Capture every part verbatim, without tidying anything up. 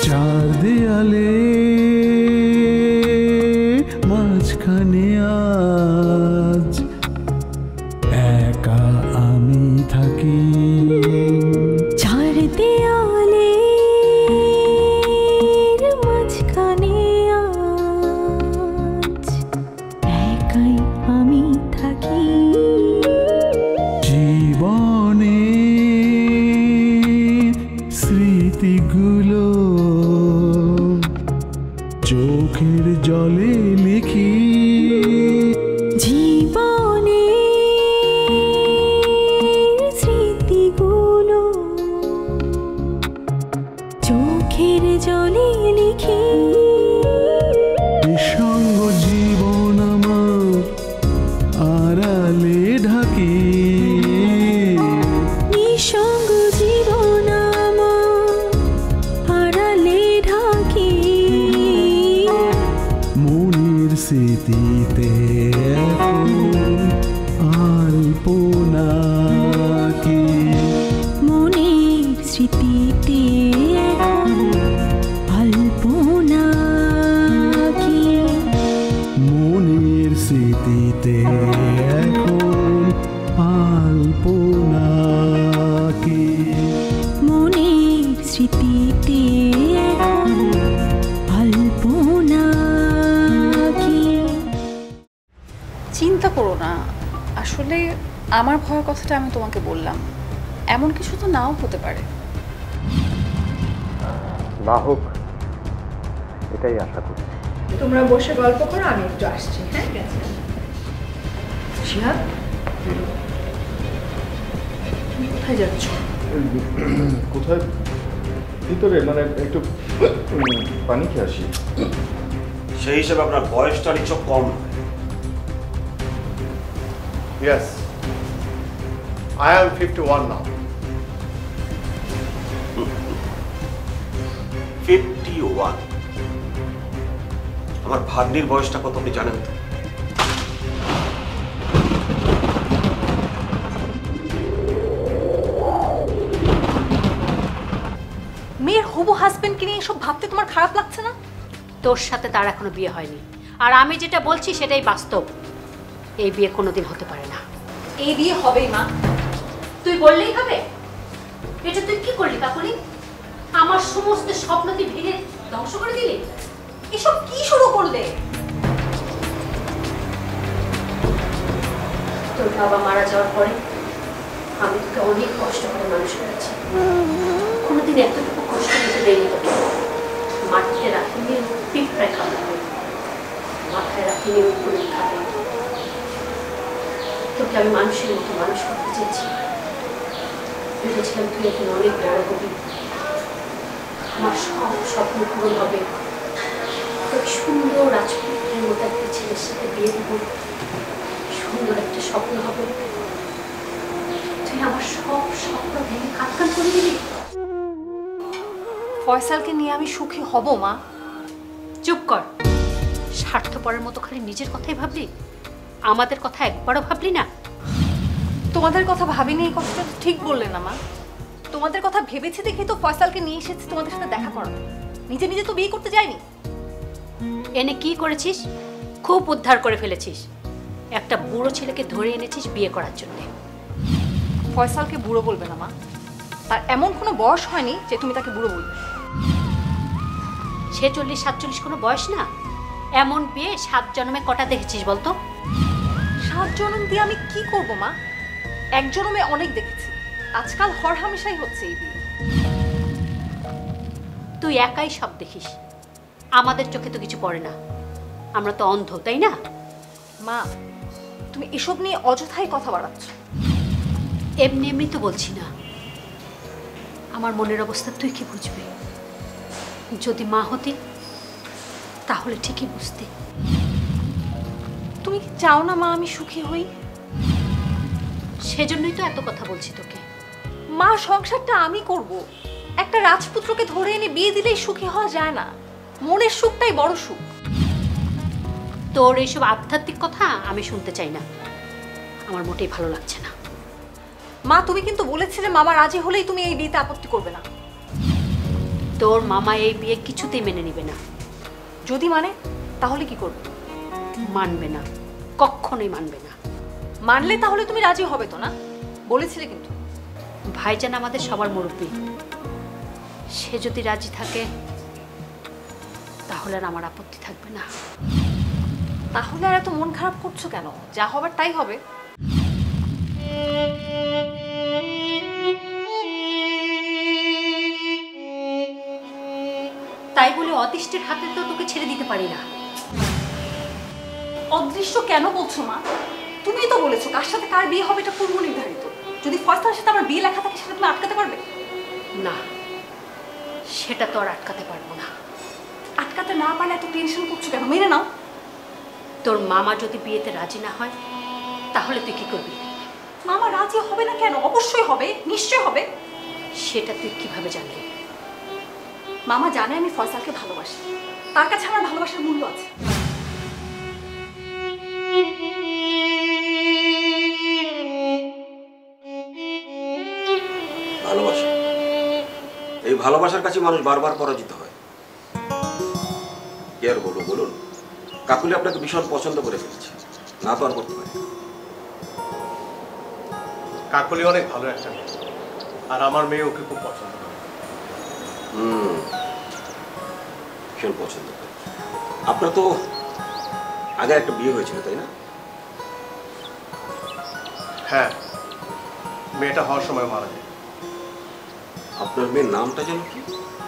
চার দেয়ালে মাঝখানে আজ একা আমি থাকি। চার দেয়ালে মাঝখানে আজ একাই আমি থাকি। জীবনে স্মৃতিগুলো চোখের জলে লিখি। জীবনে স্মৃতিগুলো চোখের জলে লিখি। নিঃসঙ্গ জীবন আমার আড়ালে ঢাকি। নিঃসঙ্গ জীবন আমার আড়ালে ঢাকি। মনের স্মৃতিতে এখন আলপনা কি। মনের স্মৃতিতে এখন আলপনা কি। মনের স্মৃতিতে এখন আলপনা কি। মনের স্মৃতিতে এখন আলপনা কি। চিন্তা করো না, আসলে আমার ভয়ের কথাটা আমি তোমাকে বললাম, এমন কিছু তো নাও হতে পারে। না হোক এটাই আশা করি। তোমরা বসে গল্প করো, আমি একটু আসছি। হ্যাঁ ঠিক আছে। শিহাব, তুমি কোথায় যাচ্ছ? কোথায়? ভিতরে, মানে একটু পানি খেয়ে আসি। সেই হিসেবে আপনার বয়সটা নিশ্চয় কম। Yes, I am fifty-one now. Fifty one. আমার ভাগ্নির বয়সটা কত আপনি জানেন তো? মেয়ের হবু হাজবেন্ডকে নিয়ে এসব ভাবতে তোমার খারাপ লাগছে না? তোর সাথে তার এখনো বিয়ে হয়নি, আর আমি যেটা বলছি সেটাই বাস্তব। এই বিয়ে কোনোদিন হতে পারে না। এই বিয়ে হবেই মা। তুই বললেই হবে? এটা তুই কি করলি কাকুলি? আমার সমস্ত স্বপ্ন তুই ভেঙে ধ্বংস করে দিলি। এসব কি শুরু করলে? তোর বাবা মারা যাওয়ার পরে আমি তোকে অনেক কষ্ট করে মানুষ করেছি। কোনোদিন এতটুকু কষ্ট পেতে দেয়নি তোকে। মাটিতে রাখিনি পিঁপড়ায় খাবে, মাথায় রাখিনি উপরে খাবে। তোকে আমি মানুষের মতো মানুষ করতে চেয়েছি। ভেবেছিলাম তুই এখন অনেক বড় হবি, আমার সব স্বপ্ন পূরণ হবে। তোকে সুন্দর রাজপুত্রের মতো একটা ছেলের সাথে বিয়ে দেবো, সুন্দর একটা স্বপ্ন হবে। তুই আমার সব স্বপ্ন ভেঙে কাটকান করে দিবি। ফয়সালকে নিয়ে আমি সুখী হব মা? চুপ কর। স্বার্থপরের মতো খালি নিজের কথাই ভাবলি, আমাদের কথা একবারও ভাবলি না। তোমাদের কথা ভাবিনি এই কথাটা ঠিক বললে না মা। তোমাদের কথা ভেবেছি দেখি তো ফয়সালকে নিয়ে এসেছি তোমাদের সাথে দেখা করা। নিজে নিজে তো বিয়ে করতে যায়নি। এনে কি করেছিস? খুব উদ্ধার করে ফেলেছিস। একটা বুড়ো ছেলেকে ধরে এনেছিস বিয়ে করার জন্য। ফয়সালকে বুড়ো বলবে না মা, তার এমন কোনো বয়স হয়নি যে তুমি তাকে বুড়ো বলবে। ছেচল্লিশ সাতচল্লিশ কোনো বয়স না। এমন বিয়ে সাত জন্মে কটা দেখেছিস বলতো? সাত জন্ম দিয়ে আমি কি করব মা? এক জন্মে অনেক দেখেছি। আজকাল হর হামেশাই হচ্ছে এই বিয়ে। তুই একাই সব দেখিস, আমাদের চোখে তো কিছু পড়ে না। আমরা তো অন্ধ, তাই না? মা, তুমি এসব নিয়ে অযথাই কথা বাড়াচ্ছ। এমনি এমনি তো বলছি না। আমার মনের অবস্থা তুই কি বুঝবি? যদি মা হতি তাহলে ঠিকই বুঝতি। তুমি কি চাও না মা আমি সুখী হই? সেজন্যই তো এত কথা বলছি তোকে। মা, সংসারটা আমি করব। একটা রাজপুত্রকে ধরে এনে বিয়ে দিলেই সুখী হওয়া যায় না। মনের সুখটাই বড় সুখ। তোর এইসব আধ্যাত্মিক কথা আমি শুনতে চাই না, আমার মোটেই ভালো লাগছে না। মা, তুমি কিন্তু বলেছিলে মামা রাজি হলেই তুমি এই বিয়েতে আপত্তি করবে না। তোর মামা এই বিয়ে কিছুতেই মেনে নিবে না। যদি মানে তাহলে কি করবে? মানবে না, কখনোই মানবে না। মানলে তাহলে তুমি রাজি হবে তো না? বলেছিলে কিন্তু। ভাইজান আমাদের সবার মুরব্বী, সে যদি রাজি থাকে তাহলে আর আমার আপত্তি থাকবে না। তাহলে আর এত মন খারাপ করছো কেন? যা হবার তাই হবে। তাই বলে অদৃষ্টের হাতে তো তোকে ছেড়ে দিতে পারি না। অদৃশ্য কেন বলছো মা? তুমি তো বলেছো কার সাথে কার বিয়ে হবে এটা পূর্ব নির্ধারিত। যদি ফয়সালের সাথে আমার বিয়ে লেখা থাকে সেটা তুমি আটকাতে পারবে না? সেটা তো আর আটকাতে পারবো না। আটকাতে না পারলে এত টেনশন করছো কেন? মেনে নাও। তোর মামা যদি বিয়েতে রাজি না হয় তাহলে তুই কি করবি? মামা রাজি হবে না কেন? অবশ্যই হবে, নিশ্চয় হবে। সেটা তুই কিভাবে জানলি? মামা জানে আমি ফয়সালকে ভালোবাসি, তার কাছে আমার ভালোবাসার মূল্য আছে। ভালোবাসা, এই ভালোবাসার কাছে মানুষ বারবার পরাজিত হয়। কি আর বলবো বলুন, কাকুলি আপনাকে ভীষণ পছন্দ করে ফেলেছে, না তো আর করতে পারি। কাকলি অনেক ভালো একটা মেয়ে, আর আমার মেয়ে ওকে খুব পছন্দ করে। হুম, ভীষণ পছন্দ করে। আপনার তো আগে একটা বিয়ে হয়েছিল তাই না? হ্যাঁ, মেয়েটা হওয়ার সময় মারা যায়। আপনার মেয়ের নামটা যেন কি?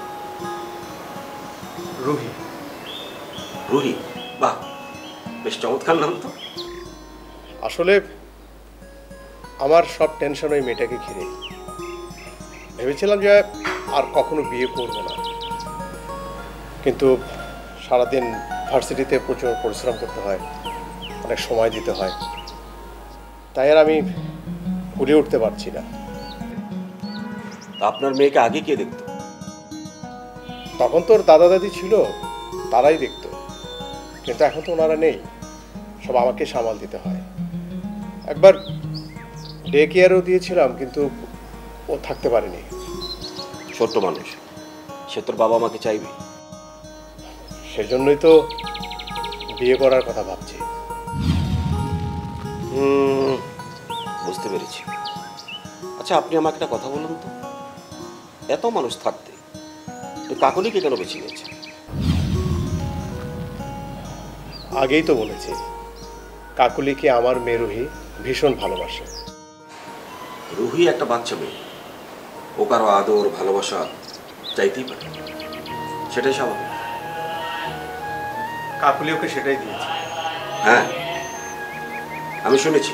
রুহি। রুহি? বাহ, বেশ চমৎকার নাম তো। আসলে আমার সব টেনশন ওই মেয়েটাকে ঘিরে। ভেবেছিলাম যে আর কখনো বিয়ে করব না, কিন্তু সারাদিন ভার্সিটিতে প্রচুর পরিশ্রম করতে হয়, অনেক সময় দিতে হয়, তাই আর আমি ঘুরে উঠতে পারছি না। আপনার মেয়েকে আগে কে দেখতো? তখন তোর দাদা দাদি ছিল, তারাই দেখতো, কিন্তু এখন তো ওনারা নেই, সব আমাকে সামাল দিতে হয়। একবার ডে কেয়ারও দিয়েছিলাম, কিন্তু ও থাকতে পারেনি। ছোট্ট মানুষ, সে তোর বাবা মাকে চাইবে। সেজন্যই তো বিয়ে করার কথা ভাবছি। হুম, বুঝতে পেরেছি। আচ্ছা, আপনি আমাকে একটা কথা বলুন তো, এত মানুষ থাকতে কাকলিকে কেন বেছে নিয়েছে? আগেই তো বলেছি, কাকুলিকে আমার মেয়ে রুহি ভীষণ ভালোবাসে। রুহি একটা বাচ্চা মেয়ে, ও কারো আদর ভালোবাসা চাইতেই পারে, সেটাই স্বাভাবিক। কাকুলি ওকে সেটাই দিয়েছে। হ্যাঁ, আমি শুনেছি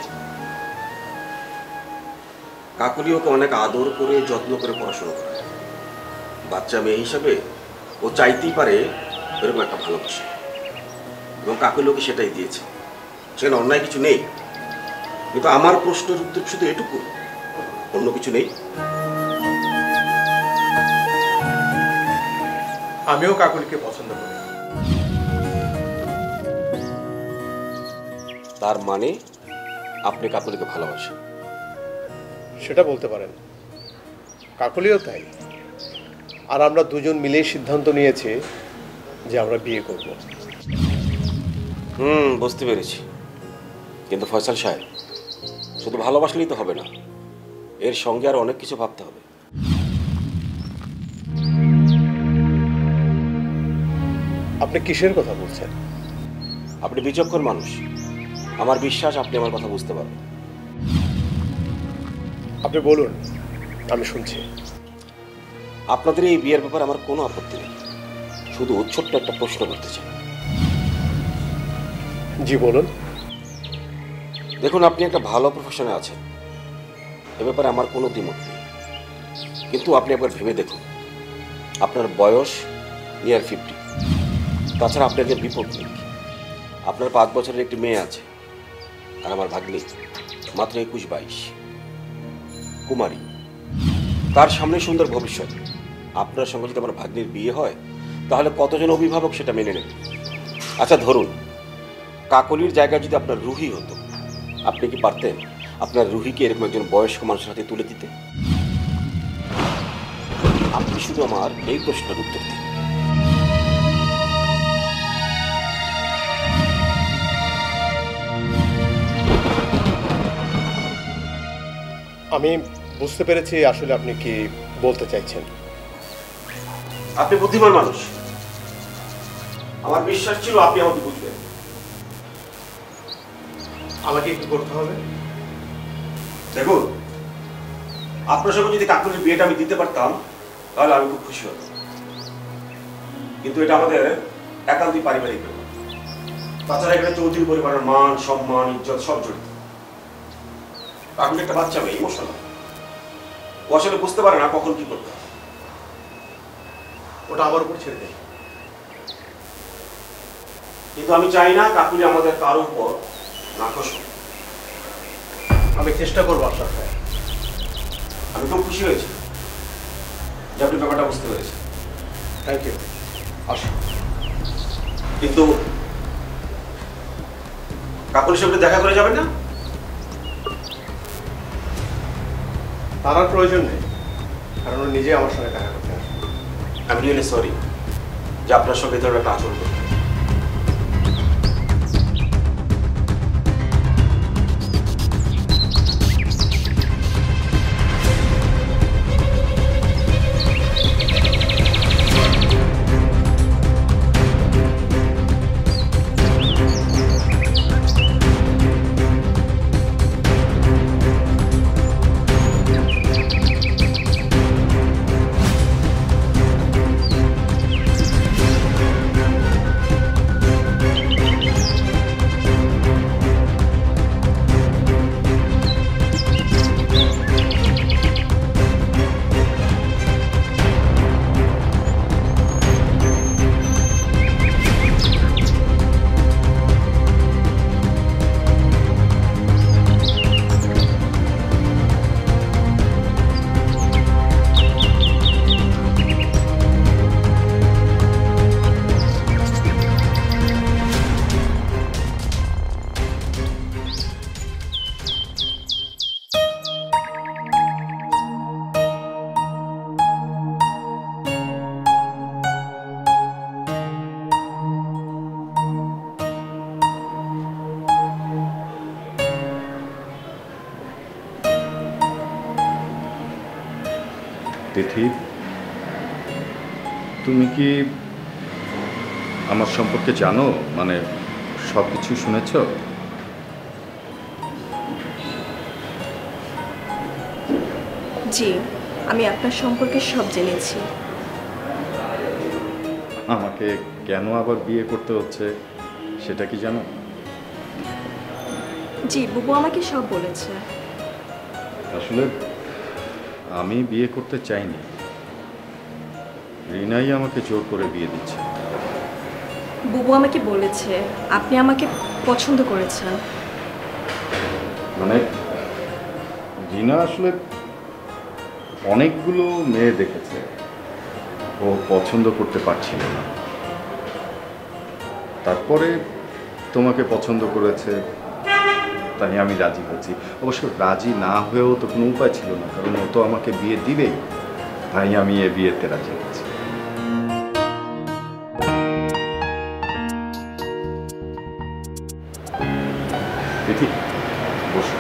কাকুলি ওকে অনেক আদর করে যত্ন করে পড়াশোনা করায়। বাচ্চা মেয়ে হিসাবে ও চাইতেই পারে এরকম একটা ভালোবাসা, এবং কাকুলি ওকে সেটাই দিয়েছে। সেখানে অন্যায় কিছু নেই, কিন্তু আমার প্রশ্নের উত্তর শুধু এটুকু, অন্য কিছু নেই। আমিও কাকুলিকে পছন্দ করি। তার মানে আপনি কাকুলিকে ভালোবাসেন? সেটা বলতে পারেন, কাকুলিও তাই। আর আমরা দুজন মিলেই সিদ্ধান্ত নিয়েছি যে আমরা বিয়ে করব। হুম, বুঝতে পেরেছি। কিন্তু ফয়সাল সাহেব, শুধু ভালোবাসলেই তো হবে না, এর সঙ্গে আর অনেক কিছু ভাবতে হবে। আপনি কিসের কথা বলছেন? আপনি বিচক্ষণ মানুষ, আমার বিশ্বাস আপনি আমার কথা বুঝতে পারবেন। আপনি বলুন, আমি শুনছি। আপনাদের এই বিয়ের ব্যাপারে আমার কোনো আপত্তি নেই, শুধু ছোট্ট একটা প্রশ্ন করতে চাই। জি বলুন। দেখুন, আপনি একটা ভালো প্রফেশনে আছেন, এ ব্যাপারে আমার কোনো দ্বিমত নেই, কিন্তু আপনি একবার ভেবে দেখুন, আপনার বয়স নিয়ার ফিফটি, তাছাড়া আপনি একজন বিপত্নিক, আপনার পাঁচ বছরের একটি মেয়ে আছে, আর আমার ভাগ্নি মাত্র একুশ বাইশ, কুমারী, তার সামনে সুন্দর ভবিষ্যৎ। আপনার সঙ্গে যদি আমার ভাগ্নির বিয়ে হয় তাহলে কতজন অভিভাবক সেটা মেনে নেবে? আচ্ছা ধরুন, কাকলির জায়গায় যদি আপনার রুহি হতো, আপনি কি পারতেন আপনার রুহিকে এরকম একজন বয়স্ক মানুষের হাতে তুলে দিতে? আপনি আপনি শুধু আমার এই প্রশ্নের উত্তর দিন। আমি বুঝতে পেরেছি আসলে আপনি কি বলতে চাইছেন। আপনি বুদ্ধিমান মানুষ, আমার বিশ্বাস ছিল আপনি আমাকে বুঝবেন। আমাকে কি করতে হবে? দেখুন, আপনার সঙ্গে যদি কাকুলির বিয়েটা আমি দিতে পারতাম তাহলে আমি খুব খুশি হতাম, কিন্তু এটা আমাদের একান্তই পারিবারিক ব্যাপার। তাছাড়া এখানে চৌধুরী পরিবারের মান সম্মান ইজ্জত সব জড়িত। কাকুলি একটা বাচ্চা মেয়ে, ইমোশনাল, ও আসলে বুঝতে পারে না কখন কি করতে হবে। ওটা আমার উপর ছেড়ে দেয়। কিন্তু আমি চাই না কাকুলি আমাদের কারো উপর নাকশ হোক। আমি চেষ্টা করবো আশরাফ ভাই। আমি খুব খুশি হয়েছি যে আপনি ব্যাপারটা বুঝতে পেরেছেন। Thank you. আসুন। কিন্তু কাকুলির সঙ্গে দেখা করে যাবেন না? তার আর প্রয়োজন নেই, কারণ ও নিজে আমার সঙ্গে দেখা করতে আসবে। আমি রিয়েলি সরি যে আপনার সঙ্গে ধরনের একটা আচরণ করতে। তিথি, তুমি কি আমার সম্পর্কে জানো? মানে সব কিছু শুনেছ? জি, আমি আপনার সম্পর্কে সব জেনেছি। আমাকে কেন আবার বিয়ে করতে হচ্ছে সেটা কি জানো? জি, বুবু আমাকে সব বলেছে। আসলে আমি বিয়ে করতে চাইনি, রিনাই আমাকে জোর করে বিয়ে দিচ্ছে। বুবু আমাকে বলেছে আপনি আমাকে পছন্দ করেছেন। মানে রিনা আসলে অনেকগুলো মেয়ে দেখেছে, ও পছন্দ করতে পারছিল না, তারপরে তোমাকে পছন্দ করেছে, তাই আমি রাজি হয়েছি। অবশ্য রাজি না হয়েও তো কোনো উপায় ছিল না, কারণ ও তো আমাকে বিয়ে দিবেই, তাই আমি এ বিয়েতে রাজি হয়েছি। তিথি, বসো।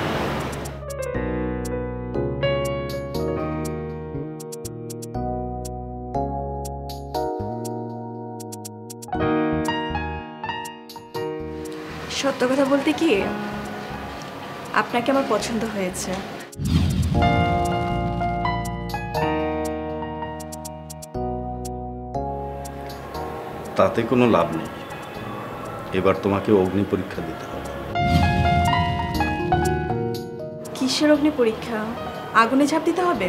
সত্য কথা বলতে কি, আপনাকে আমার পছন্দ হয়েছে। তাতে কোনো লাভ নেই, এবার তোমাকে অগ্নি পরীক্ষা দিতে হবে। কিসের অগ্নি পরীক্ষা? আগুনে ঝাঁপ দিতে হবে?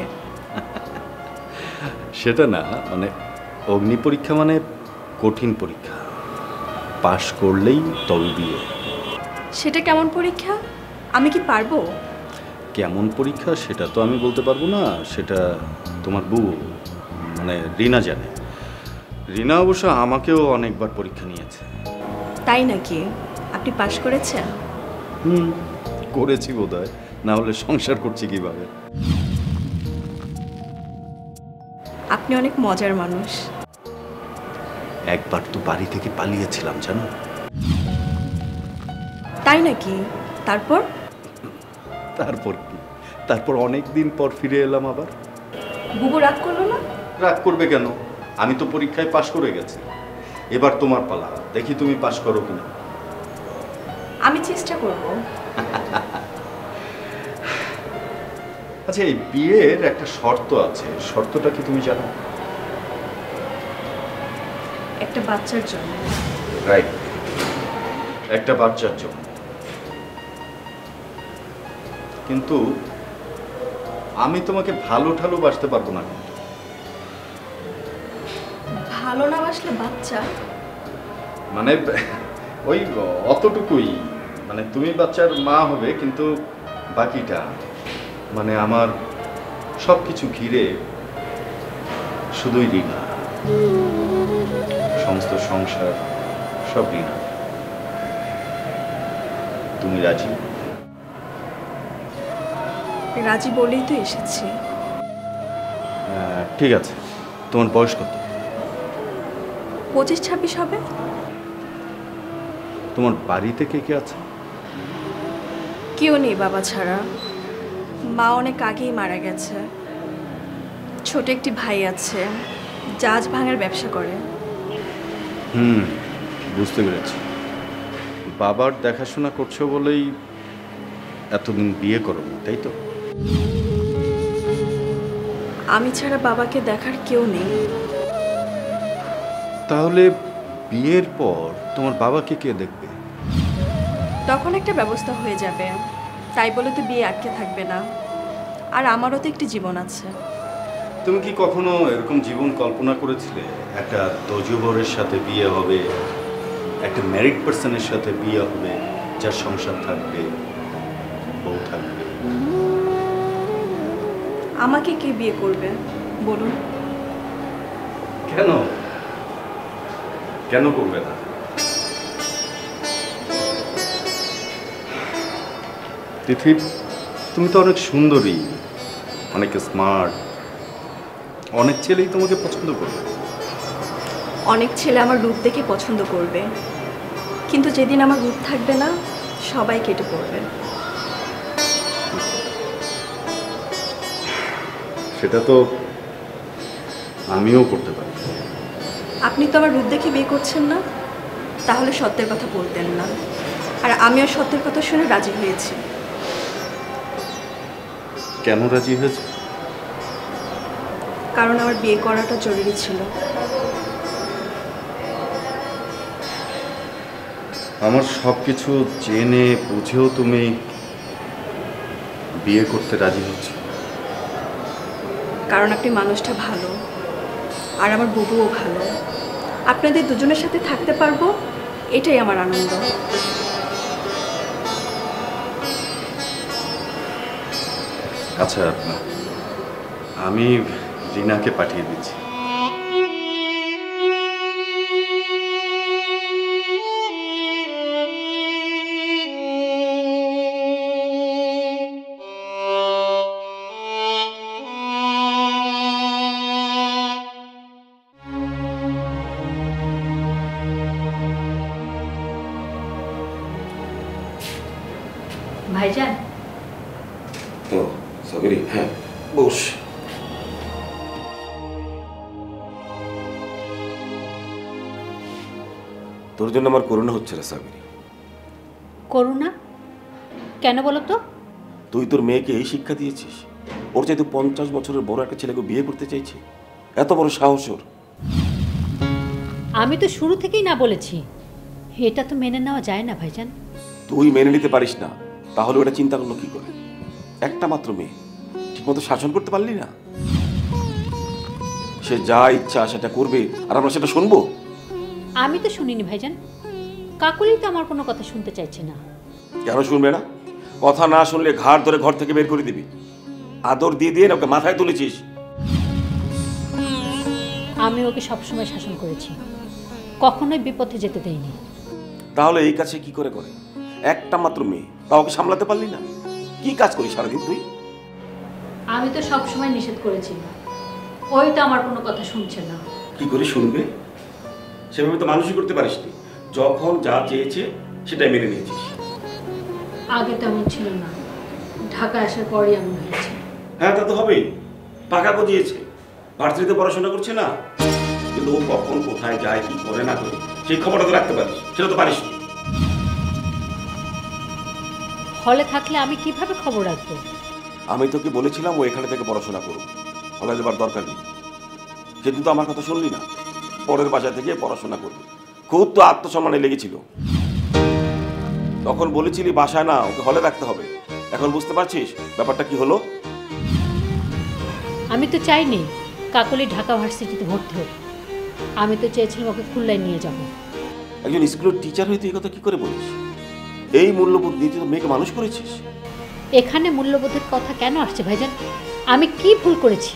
সেটা না, মানে অগ্নি পরীক্ষা মানে কঠিন পরীক্ষা, পাশ করলেই তবে বিয়ে। সেটা কেমন পরীক্ষা? আমি কি পারবো? কেমন পরীক্ষা সেটা তো আমি বলতে পারবো না, সেটা তোমার বউ মানে রিনা জানে। রিনা অবশ্য আমাকেও অনেকবার পরীক্ষা নিয়েছে। তাই নাকি? আপনি পাশ করেছেন? হুম, করেছি বোধহয়, না হলে সংসার করছি কিভাবে। আপনি অনেক মজার মানুষ। একবার তো বাড়ি থেকে পালিয়েছিলাম জানো। তাই নাকি? তারপর? তারপর কি, তারপর অনেক দিন পর ফিরে এলাম আবার। বুবু রাগ করলো না? রাগ করবে কেন? আমি তো পরীক্ষায় পাশ করে গেছি। এবার তোমার পালা, দেখি তুমি পাশ করো কিনা। আমি চেষ্টা করব। আচ্ছা, এই বিয়ের একটা শর্ত আছে, শর্তটা কি তুমি জানো? একটা বাচ্চার জন্য। রাইট, একটা বাচ্চার জন্য। কিন্তু আমি তোমাকে ভালো ঠালো বাসতে পারবো না। ভালো না বাসলে বাচ্চা? মানে ওই অতটুকুই, মানে তুমি বাচ্চার মা হবে, কিন্তু বাকিটা মানে আমার সব কিছু ঘিরে শুধুই রিনা, সমস্ত সংসার সব রিনা। তুমি রাজি? রাজি বলেই তো এসেছি। ঠিক আছে, তোমার বয়স কত? পঁচিশ ছাব্বিশ হবে। তোমার বাড়িতে কে কে আছে? কেউ নেই বাবা ছাড়া। মা অনেক আগেই মারা গেছে। ছোট একটি ভাই আছে, জাহাজ ভাঙার ব্যবসা করে। হুম, বুঝতে পেরেছি। বাবার দেখাশোনা করছো বলেই এতদিন বিয়ে করোনি, তাই তো? আমি ছাড়া বাবাকে দেখার কেউ নেই। তাহলে বিয়ের পর তোমার বাবাকে কে দেখবে? তখন একটা ব্যবস্থা হয়ে যাবে, তাই বলে তো বিয়ে আটকে থাকবে না। আর আমারও তো একটি জীবন আছে। তুমি কি কখনো এরকম জীবন কল্পনা করেছিলে? একটা দোজবরের সাথে বিয়ে হবে, একটা ম্যারিড পার্সনের সাথে বিয়ে হবে, যার সংসার থাকবে, বউ থাকবে। আমাকে কে বিয়ে করবে বলুন? কেন কেন করবে না? তিথি, তুমি তো অনেক সুন্দরী, অনেক স্মার্ট, অনেক ছেলেই তোমাকে পছন্দ করবে। অনেক ছেলে আমার রূপ দেখে পছন্দ করবে, কিন্তু যেদিন আমার রূপ থাকবে না, সবাই কেটে পড়বে। সেটা তো আমিও করতে পারি। আপনি তো আমার রূপ দেখে বিয়ে করছেন না, তাহলে সত্যের কথা বলতেন না। আর আমিও সত্যের কথা শুনে রাজি হয়েছি। কেন রাজি হয়েছে? কারণ আমার বিয়ে করাটা জরুরি ছিল। আমার সব কিছু জেনে বুঝেও তুমি বিয়ে করতে রাজি হচ্ছ? কারণ আপনি মানুষটা ভালো, আর আমার বুবুও ভালো। আপনাদের দুজনের সাথে থাকতে পারবো, এটাই আমার আনন্দ। আচ্ছা, আমি রিনাকে পাঠিয়ে দিচ্ছি। ভাইজান, ও সাবিরি, হ্যাঁ বস। তোর জন্য আমার করুণা হচ্ছে রে সাবিরি। করুণা কেন বলো তো? তুই তোর মেয়েকে এই শিক্ষা দিয়েছিস? ওর চাইতে পঞ্চাশ বছরের বড় একটা ছেলেকে বিয়ে করতে চাইছে? এত বড় সাহস ওর! আমি তো শুরু থেকেই না বলেছি, এটা তো মেনে নেওয়া যায় না ভাইজান। তুই মেনে নিতে পারিস না, তাহলে ওটা চিন্তা করলো কি করে? একটা মাত্র মেয়ে, ঠিকমতো শাসন করতে পারলি না? সে যা ইচ্ছা সেটা করবে, আর আমরা সেটা শুনবো? আমি তো শুনিনি ভাইজান, কাকুলি তো আমার কোনো কথা শুনতে চাইছে না। কেন শুনবে না? কথা না শুনলে ঘাড় ধরে ঘর থেকে বের করে দিবি। আদর দিয়ে দিয়ে ওকে মাথায় তুলেছিস। আমি ওকে সবসময় শাসন করেছি, কখনোই বিপথে যেতে দেইনি। তাহলে এই কাছে কি করে করে? একটা মাত্র মেয়ে, তা ওকে সামলাতে পারলি না? কি কাজ করিস সারাদিন তুই? আমি তো সবসময় নিষেধ করেছি, ও ওই তো আমার কোনো কথা শুনছে না। কি করে শুনবে? সেভাবে তো মানুষই করতে পারিসনি। যখন যা চেয়েছে সেটাই মেনে নিয়েছিস। আগে তেমন ছিল না, ঢাকা আসার পরই এমন হয়েছে। হ্যাঁ, তা তো হবেই। পাকা গজিয়েছে, ভার্সিটিতে পড়াশোনা করছে না, কিন্তু ও কখন কোথায় যায়, কি করে না করে সেই খবরটা তো রাখতে পারিস, সেটা তো পারিস। হলে থাকলে আমি কিভাবে খবর রাখবো? আমি তোকে বলেছিলাম ও এখানে থেকে পড়াশোনা করুক, হলে যাবার দরকার নেই। কিন্তু তো আমার কথা শুনলি না, পরের বাসা থেকে পড়াশোনা করবে। খুব তো আত্মসম্মানে লেগেছিল। তখন বলেছিলি বাসায় না, ওকে হলে রাখতে হবে। এখন বুঝতে পারছিস ব্যাপারটা কি হলো? আমি তো চাইনি কাকলি ঢাকা ভার্সিটিতে ভর্তি হোক। আমি তো চেয়েছিলাম ওকে খুলনায় নিয়ে যাব। একজন স্কুলের টিচার হয়ে তুই এই কথা কি করে বলিস? এই মূল্যবোধ নিয়ে তুই তো মেয়েকে মানুষ করেছিস। এখানে মূল্যবোধের কথা কেন আসছে ভাইজান? আমি কি ভুল করেছি?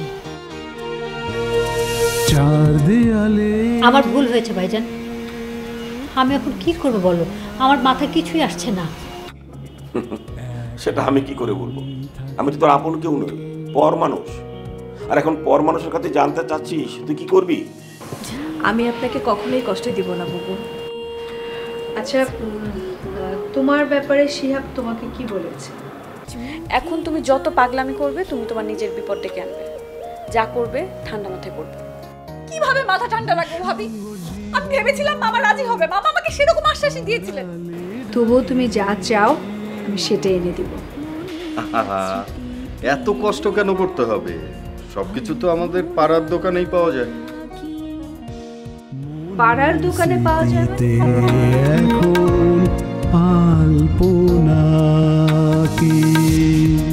চার দেয়ালে আমার ভুল হয়েছে ভাইজান। আমি এখন কি করব বলো? আমার মাথায় কিছুই আসছে না। সেটা আমি কি করে বলবো? আমি তো তোর আপন কেউ নই, পর মানুষ। আর এখন পর মানুষের কাছে জানতে চাচ্ছিস তুই কি করবি? আমি আপনাকে কখনোই কষ্ট দিব না বুবু। আচ্ছা, তোমার ব্যাপারে শিহাব তোমাকে কি বলেছে? এখন তুমি যত পাগলামি করবে তুমি তোমার নিজের বিপদ ডেকে আনবে। যা করবে ঠান্ডা মাথায় করবে। কিভাবে মাথা ঠান্ডা রাখবো ভাবি? আমি ভেবেছিলাম মামা রাজি হবে, মামা আমাকে সেরকম আশ্বাসই দিয়েছিলেন। তবুও তুমি যা চাও আমি সেটাই এনে দিব। এত কষ্ট কেন করতে হবে? সবকিছু তো আমাদের পাড়ার দোকানেই পাওয়া যায়। পাড়ার দোকানে পাওয়া যায় স্মৃতিতে এখন আলপনা কি